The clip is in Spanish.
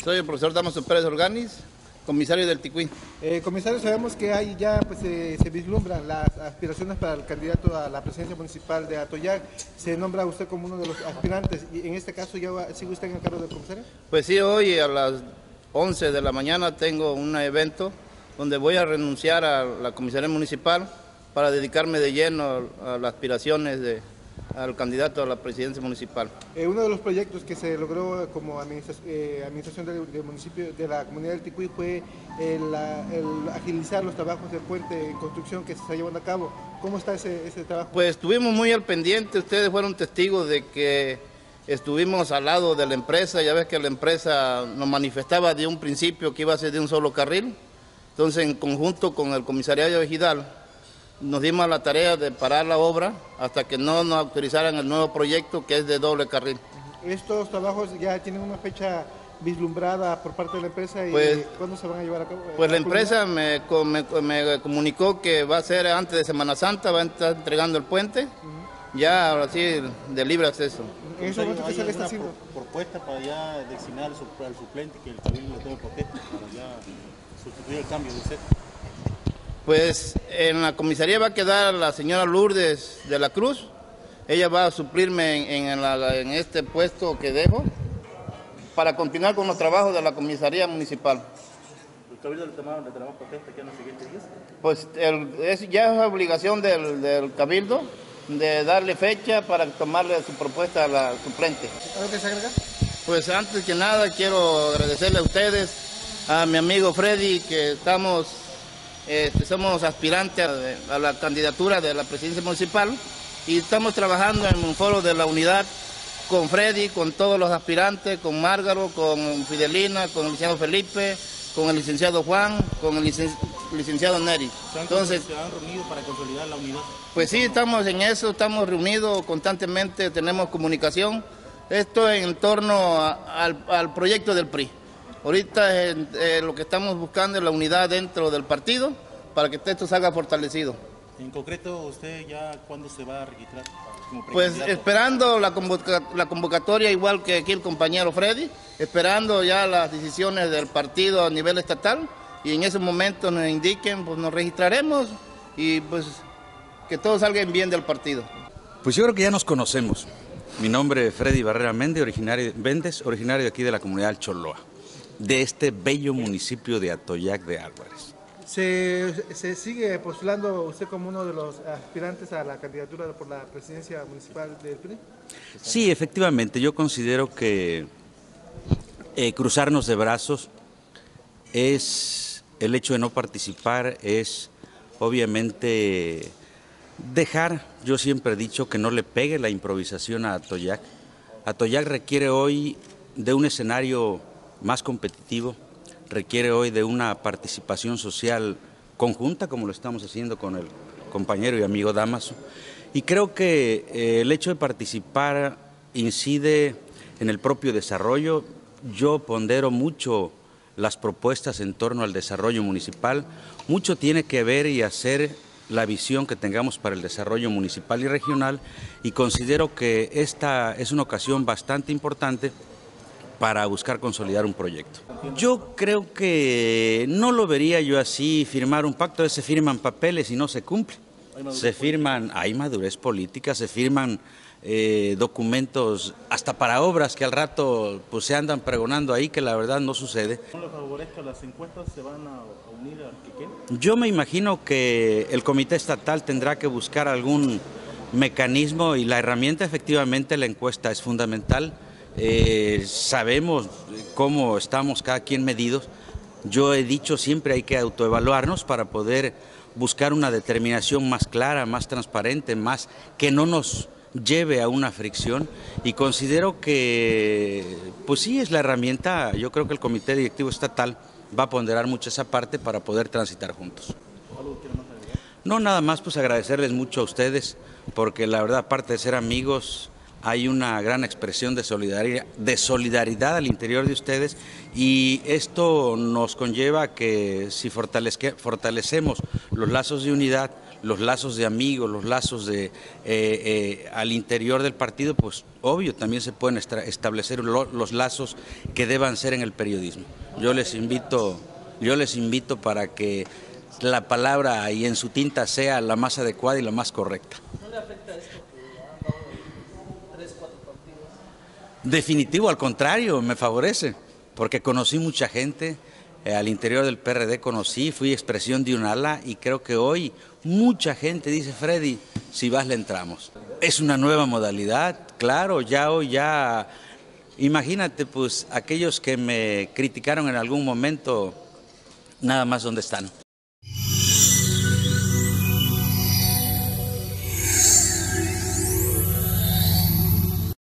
Soy el profesor Damaso Pérez Organiz, comisario del Ticuí. Comisario, sabemos que ahí ya pues, se vislumbran las aspiraciones para el candidato a la presidencia municipal de Atoyac. Se nombra usted como uno de los aspirantes y en este caso ya sigue usted en el cargo del comisario. Pues sí, hoy a las 11 de la mañana tengo un evento donde voy a renunciar a la comisaría municipal para dedicarme de lleno a las aspiraciones al candidato a la presidencia municipal. Uno de los proyectos que se logró como administración del municipio, de la comunidad del Ticuí, fue el agilizar los trabajos del puente en construcción que se está llevando a cabo. ¿Cómo está ese trabajo? Pues estuvimos muy al pendiente, ustedes fueron testigos de que estuvimos al lado de la empresa. Ya ves que la empresa nos manifestaba de un principio que iba a ser de un solo carril. Entonces, en conjunto con el comisariado ejidal, nos dimos la tarea de parar la obra hasta que no nos autorizaran el nuevo proyecto, que es de doble carril. ¿Estos trabajos ya tienen una fecha vislumbrada por parte de la empresa y pues, cuándo se van a llevar a cabo? Pues la empresa me comunicó que va a ser antes de Semana Santa, va a estar entregando el puente, ya ahora sí de libre acceso. ¿En ese momento qué se le está haciendo? Propuesta para ya designar al suplente, que el cabildo le tome protesta para ya sustituir el cambio de usted? Pues en la comisaría va a quedar la señora Lourdes de la Cruz. Ella va a suplirme en este puesto que dejo para continuar con los trabajos de la comisaría municipal. ¿El cabildo le tomará protesta ya en los siguientes días? Pues ya es obligación del cabildo de darle fecha para tomarle su propuesta a la suplente. ¿Algo que se agrega? Pues antes que nada quiero agradecerle a ustedes, a mi amigo Freddy, que somos aspirantes a la candidatura de la presidencia municipal y estamos trabajando en un foro de la unidad con Freddy, con todos los aspirantes, con Márgaro, con Fidelina, con el licenciado Felipe, con el licenciado Juan, con el licenciado Neri. Entonces, ¿se han reunido para consolidar la unidad? Pues sí, estamos en eso, estamos reunidos constantemente, tenemos comunicación. Esto en torno al proyecto del PRI. Ahorita lo que estamos buscando es la unidad dentro del partido para que esto salga fortalecido. En concreto, ¿usted ya cuándo se va a registrar como precandidato? Pues esperando la convocatoria, igual que aquí el compañero Freddy, esperando ya las decisiones del partido a nivel estatal, y en ese momento nos indiquen, pues nos registraremos y pues que todo salga bien del partido. Pues yo creo que ya nos conocemos. Mi nombre es Freddy Barrera Méndez, originario de aquí de la comunidad del Choloa, de este bello municipio de Atoyac de Álvarez. ¿Se sigue postulando usted como uno de los aspirantes a la candidatura por la presidencia municipal del PRI? Sí, efectivamente, yo considero que cruzarnos de brazos es el hecho de no participar, es obviamente dejar, yo siempre he dicho que no le pegue la improvisación a Atoyac. Atoyac requiere hoy de un escenario más competitivo, requiere hoy de una participación social conjunta, como lo estamos haciendo con el compañero y amigo Damaso, y creo que el hecho de participar incide en el propio desarrollo. Yo pondero mucho las propuestas en torno al desarrollo municipal, mucho tiene que ver y hacer la visión que tengamos para el desarrollo municipal y regional, y considero que esta es una ocasión bastante importante para buscar consolidar un proyecto. Yo creo que no lo vería yo así, firmar un pacto, se firman papeles y no se cumple. Se firman, hay madurez política, se firman documentos hasta para obras que al rato pues se andan pregonando ahí, que la verdad no sucede. ¿No le favorezca las encuestas? ¿Se van a unir al que quieren? Yo me imagino que el comité estatal tendrá que buscar algún mecanismo, y la herramienta, efectivamente, la encuesta es fundamental. Sabemos cómo estamos cada quien medidos. Yo he dicho siempre hay que autoevaluarnos para poder buscar una determinación más clara, más transparente, más que no nos lleve a una fricción, y considero que pues sí es la herramienta. Yo creo que el comité directivo estatal va a ponderar mucho esa parte para poder transitar juntos. ¿Algo quiere más agregar? No, nada más pues agradecerles mucho a ustedes, porque la verdad, aparte de ser amigos, hay una gran expresión de solidaridad al interior de ustedes, y esto nos conlleva que si fortalecemos los lazos de unidad, los lazos de amigos, los lazos de al interior del partido, pues obvio, también se pueden establecer los lazos que deban ser en el periodismo. Yo les invito para que la palabra y en su tinta sea la más adecuada y la más correcta. ¿No le afecta esto que han dado 3, 4 partidos? Definitivo, al contrario, me favorece, porque conocí mucha gente, al interior del PRD fui expresión de un ala y creo que hoy mucha gente dice, Freddy, si vas le entramos. Es una nueva modalidad, claro, imagínate pues aquellos que me criticaron en algún momento, nada más dónde están.